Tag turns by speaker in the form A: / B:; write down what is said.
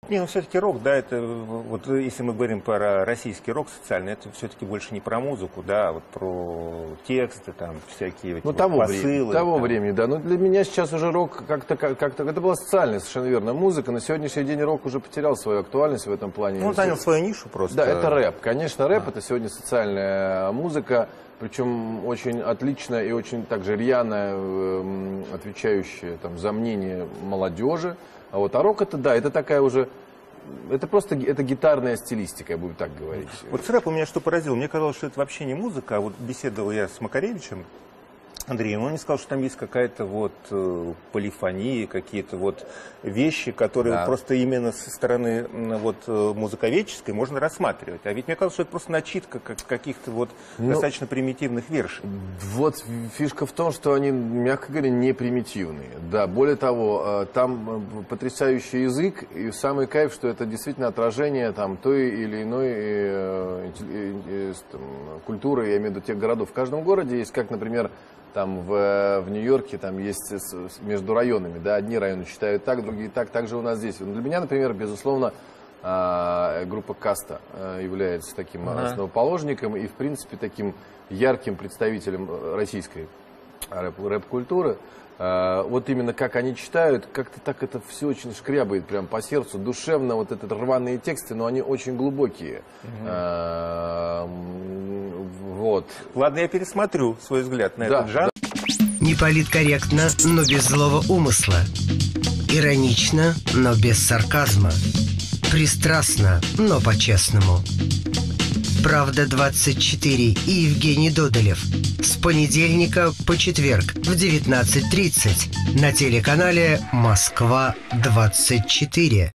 A: Не, ну все-таки рок, да, это вот если мы говорим про российский рок социальный, это все-таки больше не про музыку, да, а вот про тексты, там, всякие
B: Ну,
A: вот
B: того
A: посылы.
B: того времени, да. Но для меня сейчас уже рок как-то, это была социальная, совершенно верно, музыка. На сегодняшний день рок уже потерял свою актуальность в этом плане.
A: Ну, он занял свою нишу просто.
B: Да, это рэп. Конечно, рэп это сегодня социальная музыка, причем очень отличная и очень также рьяно отвечающая там, за мнение молодежи. А рок это, да, это такая уже, это просто это гитарная стилистика, я буду так говорить.
A: Вот с рэпом меня что поразило, мне казалось, что это вообще не музыка, а вот беседовал я с Макаревичем Андреем, он мне сказал, что там есть какая-то вот полифония, какие-то вот вещи, которые
B: Да.
A: просто именно со стороны вот музыковедческой можно рассматривать. А ведь мне казалось, что это просто начитка каких-то вот достаточно примитивных вершей.
B: Вот фишка в том, что они, мягко говоря, не примитивные. Да, более того, там потрясающий язык, и самый кайф, что это действительно отражение там, той или иной культуры, я имею в виду тех городов. В каждом городе есть, как, например, там в Нью-Йорке там есть между районами, да, одни районы считают так, другие так, так же у нас здесь. Для меня, например, безусловно, группа Каста является таким основоположником и, в принципе, таким ярким представителем российской рэп-культуры. Вот именно как они читают, как-то так это все очень шкрябает прям по сердцу, душевно, вот это рваные тексты, но они очень глубокие. Вот.
A: Ладно, я пересмотрю свой взгляд на этот жанр.
C: Не политкорректно, но без злого умысла. Иронично, но без сарказма. Пристрастно, но по-честному. «Правда-24» и Евгений Додолев. С понедельника по четверг в 19:30 на телеканале «Москва-24».